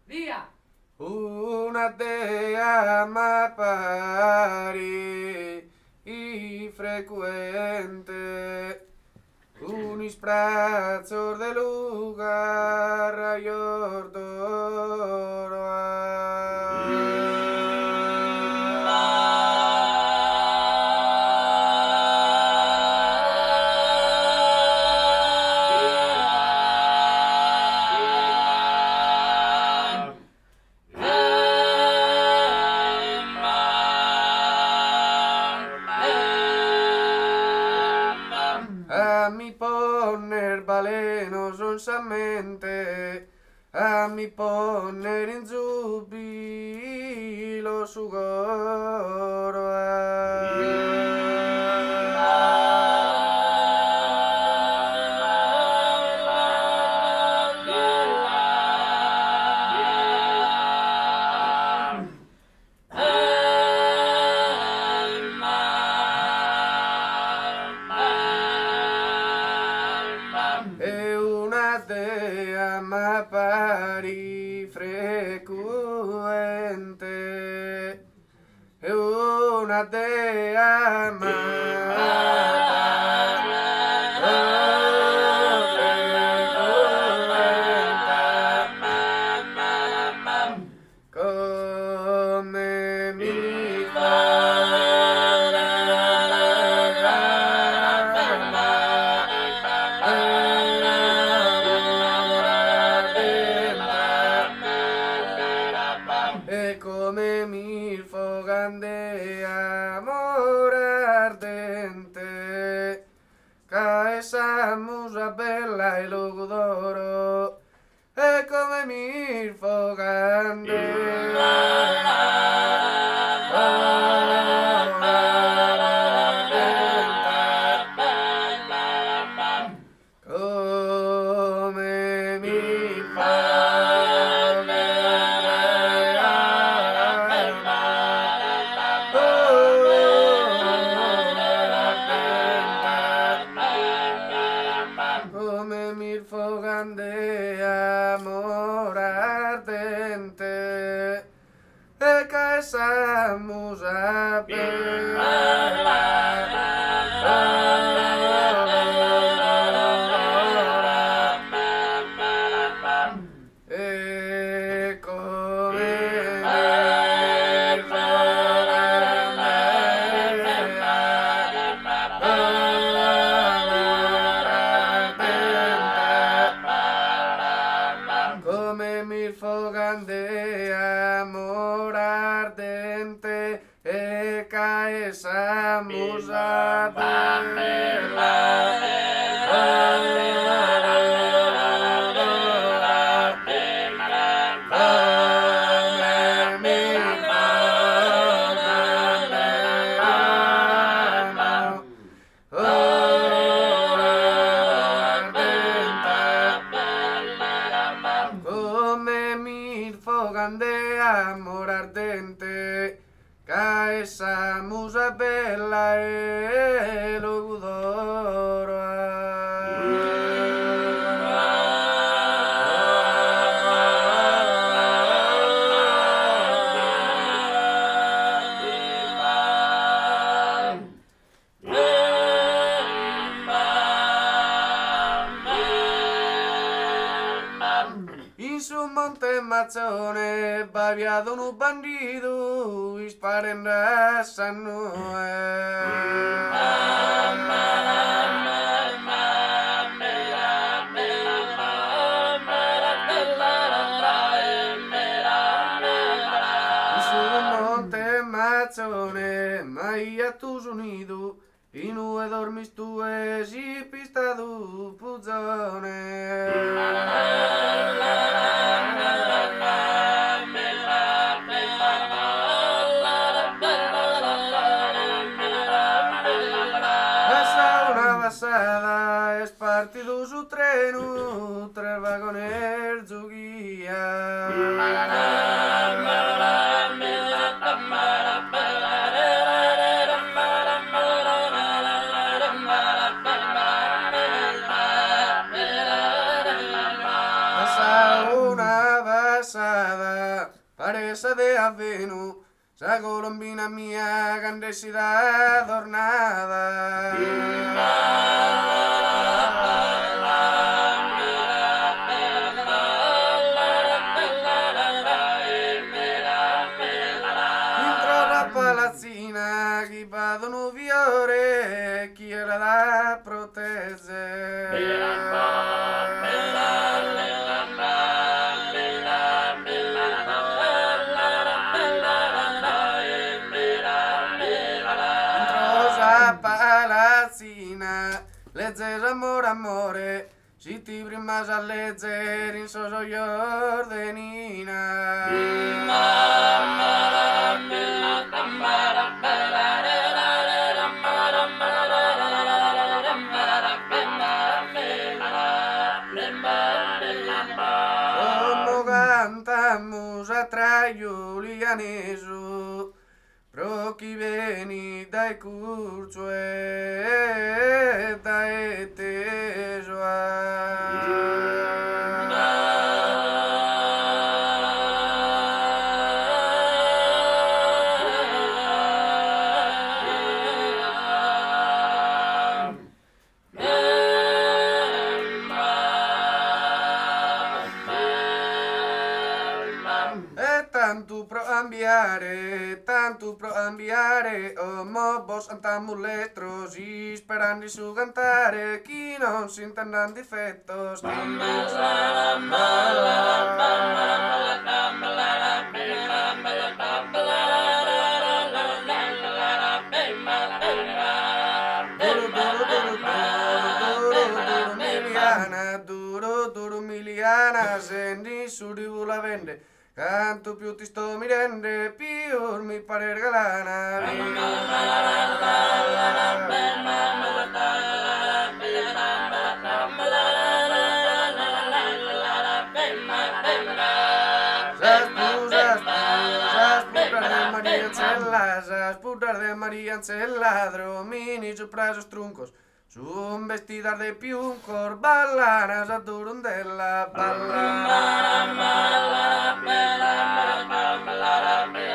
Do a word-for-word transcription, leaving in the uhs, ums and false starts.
Via! Una dea m'appari frequente, un isprazzo de lugar a a mi poner baleno sonsamente, a mi poner in giubilo sugoro e una dea m'appari frequente, e una dea m'appari come mi e come mi fogan de amor ardente, ca esa musa bella e luogo d'oro, e come mi fogan de come mi come mi fogan de amor ardente, e ca esa musa e come come mi fogan de amor ardente, e ca esa musa come mi fogan de amor ardente, ca esa musa bella e luogo d'oro. In su monte Mazzone baviado un bandido isparen rassano in su monte Mazzone mai a tu unido in ue dormis tu e si pista du puzzone. Passada es partido su treno, tres vagones zuguía. passada, paresa de avvenu, sa colombina mia candesida adornada. Dentro la palazzina chi vadono fiore, chi era da proteggere. Palazzina, leggere amore amore, si ti prima a leggere in so ordenina. Como cantamos a Giulianeso, pro chi veni dai curcio e dai teso e tanto pro ambiare, tanto pro ambiare, oh mo vos antamus letros, i sperando su cantare, chi non si intendan difettos, duro duro miliana, sendi su di la vende. Canto più ti sto mi rende, più mi pare galana. Sas putas de María Ancela, dromini su prasos truncos, son vestidas de piuncor, ballanas a turundella, ballana.